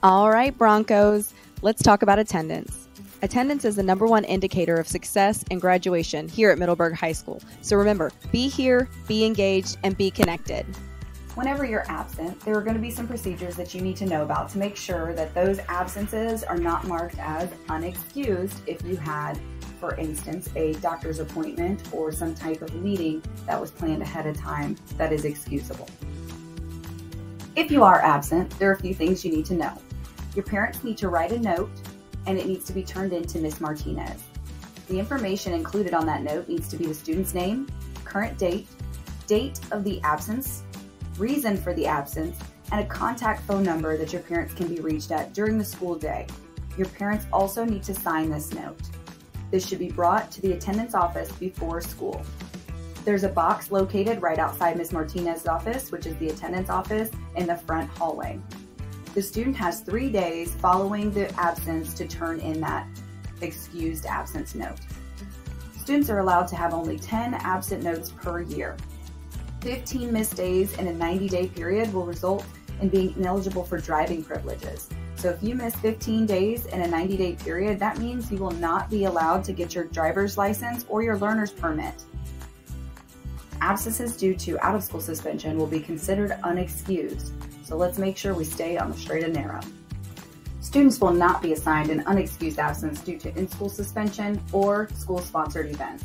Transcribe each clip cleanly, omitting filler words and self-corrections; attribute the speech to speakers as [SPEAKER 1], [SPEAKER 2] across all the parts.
[SPEAKER 1] All right, Broncos, let's talk about attendance. Attendance is the number one indicator of success and graduation here at Middleburg High School. So remember, be here, be engaged, and be connected.
[SPEAKER 2] Whenever you're absent, there are going to be some procedures that you need to know about to make sure that those absences are not marked as unexcused if you had, for instance, a doctor's appointment or some type of meeting that was planned ahead of time that is excusable. If you are absent, there are a few things you need to know. Your parents need to write a note, and it needs to be turned in to Ms. Martinez. The information included on that note needs to be the student's name, current date, date of the absence, reason for the absence, and a contact phone number that your parents can be reached at during the school day. Your parents also need to sign this note. This should be brought to the attendance office before school. There's a box located right outside Ms. Martinez's office, which is the attendance office, in the front hallway. The student has 3 days following the absence to turn in that excused absence note. Students are allowed to have only 10 absent notes per year. 15 missed days in a 90-day period will result in being ineligible for driving privileges. So if you miss 15 days in a 90-day period, that means you will not be allowed to get your driver's license or your learner's permit. Absences due to out-of-school suspension will be considered unexcused, so let's make sure we stay on the straight and narrow. Students will not be assigned an unexcused absence due to in-school suspension or school-sponsored events.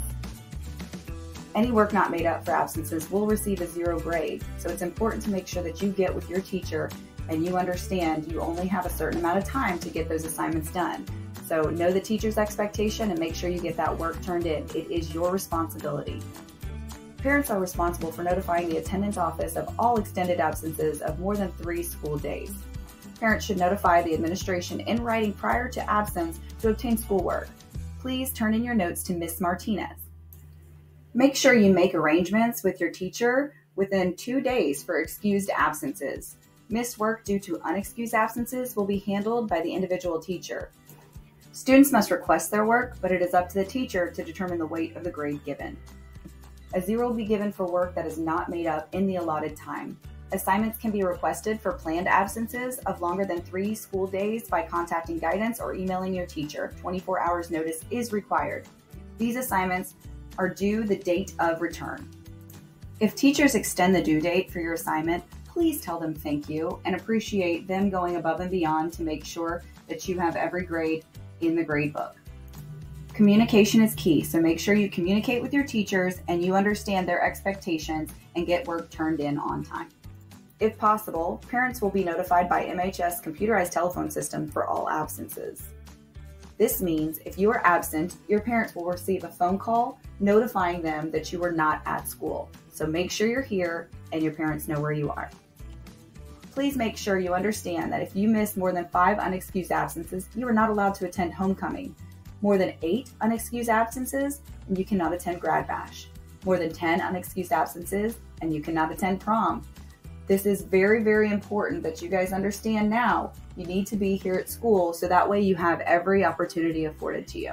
[SPEAKER 2] Any work not made up for absences will receive a 0 grade, so it's important to make sure that you get with your teacher and you understand you only have a certain amount of time to get those assignments done. So know the teacher's expectation and make sure you get that work turned in. It is your responsibility. Parents are responsible for notifying the attendance office of all extended absences of more than 3 school days. Parents should notify the administration in writing prior to absence to obtain schoolwork. Please turn in your notes to Ms. Martinez. Make sure you make arrangements with your teacher within 2 days for excused absences. Missed work due to unexcused absences will be handled by the individual teacher. Students must request their work, but it is up to the teacher to determine the weight of the grade given. A 0 will be given for work that is not made up in the allotted time. Assignments can be requested for planned absences of longer than 3 school days by contacting guidance or emailing your teacher. 24 hours notice is required. These assignments are due the date of return. If teachers extend the due date for your assignment, please tell them thank you and appreciate them going above and beyond to make sure that you have every grade in the grade book. Communication is key, so make sure you communicate with your teachers and you understand their expectations and get work turned in on time. If possible, parents will be notified by MHS computerized telephone system for all absences. This means if you are absent, your parents will receive a phone call notifying them that you are not at school. So make sure you're here and your parents know where you are. Please make sure you understand that if you miss more than 5 unexcused absences, you are not allowed to attend homecoming. More than 8 unexcused absences, and you cannot attend grad bash. More than 10 unexcused absences, and you cannot attend prom. This is very, very important that you guys understand now. You need to be here at school so that way you have every opportunity afforded to you.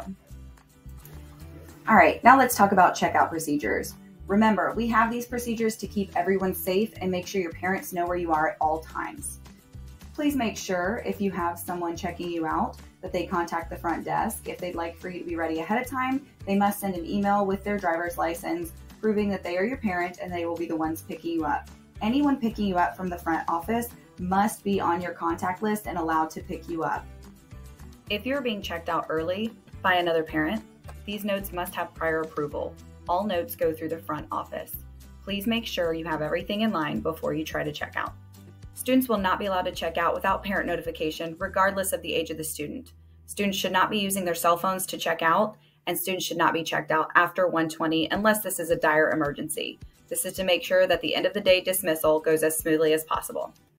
[SPEAKER 2] All right, now let's talk about checkout procedures. Remember, we have these procedures to keep everyone safe and make sure your parents know where you are at all times. Please make sure if you have someone checking you out that they contact the front desk. If they'd like for you to be ready ahead of time, they must send an email with their driver's license proving that they are your parent and they will be the ones picking you up. Anyone picking you up from the front office must be on your contact list and allowed to pick you up. If you're being checked out early by another parent, these notes must have prior approval. All notes go through the front office. Please make sure you have everything in line before you try to check out. Students will not be allowed to check out without parent notification, regardless of the age of the student. Students should not be using their cell phones to check out, and students should not be checked out after 1:20 unless this is a dire emergency. This is to make sure that the end of the day dismissal goes as smoothly as possible.